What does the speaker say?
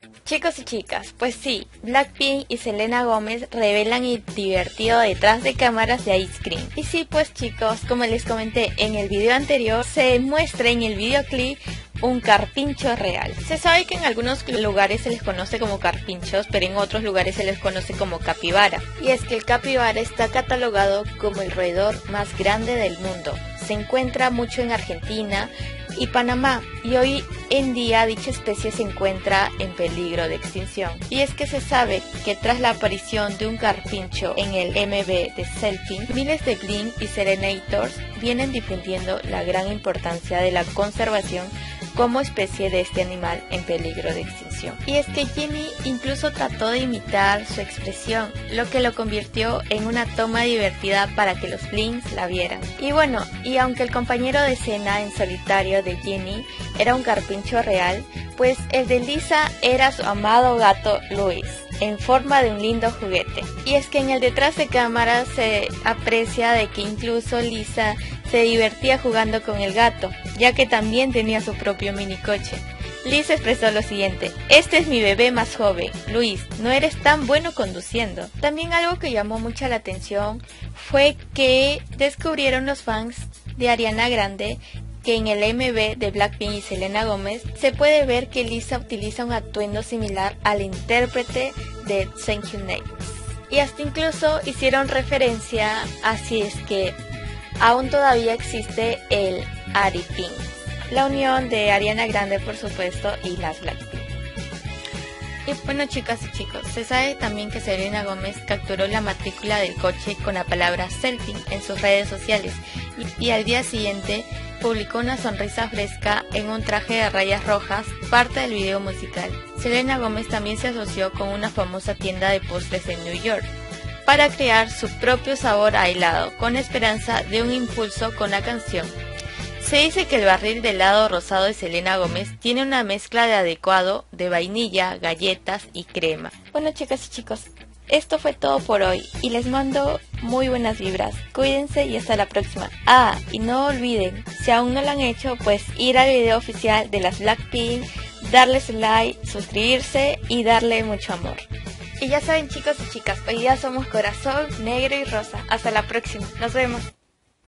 Chicos y chicas, pues sí, Blackpink y Selena Gomez revelan el divertido detrás de cámaras de Ice Cream. Y sí, pues chicos, como les comenté en el video anterior, se muestra en el videoclip un carpincho real. Se sabe que en algunos lugares se les conoce como carpinchos, pero en otros lugares se les conoce como capibara. Y es que el capibara está catalogado como el roedor más grande del mundo. Se encuentra mucho en Argentina y Panamá, y hoy en día dicha especie se encuentra en peligro de extinción. Y es que se sabe que tras la aparición de un carpincho en el MV de Selfie, miles de Blink y Serenators vienen difundiendo la gran importancia de la conservación como especie de este animal en peligro de extinción. Y es que Jennie incluso trató de imitar su expresión, lo que lo convirtió en una toma divertida para que los Blinks la vieran. Y bueno, y aunque el compañero de escena en solitario de Jennie era un carpincho real, pues el de Lisa era su amado gato Luis, en forma de un lindo juguete. Y es que en el detrás de cámara se aprecia de que incluso Lisa se divertía jugando con el gato, ya que también tenía su propio minicoche. Lisa expresó lo siguiente: este es mi bebé más joven, Luis, no eres tan bueno conduciendo. También algo que llamó mucha la atención fue que descubrieron los fans de Ariana Grande que en el MV de Blackpink y Selena Gomez se puede ver que Lisa utiliza un atuendo similar al intérprete de Thank You Next. Y hasta incluso hicieron referencia a si es que aún todavía existe el Aripink, la unión de Ariana Grande por supuesto y las Blackpink. Y bueno, chicas y chicos, se sabe también que Selena Gomez capturó la matrícula del coche con la palabra selfie en sus redes sociales y al día siguiente publicó una sonrisa fresca en un traje de rayas rojas, parte del video musical. Selena Gomez también se asoció con una famosa tienda de postres en New York para crear su propio sabor a helado, con esperanza de un impulso con la canción. Se dice que el barril de helado rosado de Selena Gomez tiene una mezcla de adecuado de vainilla, galletas y crema. Bueno, chicas y chicos, esto fue todo por hoy y les mando muy buenas vibras. Cuídense y hasta la próxima. Ah, y no olviden, si aún no lo han hecho, pues ir al video oficial de las Blackpink, darles like, suscribirse y darle mucho amor. Y ya saben, chicos y chicas, hoy día somos corazón negro y rosa. Hasta la próxima, nos vemos.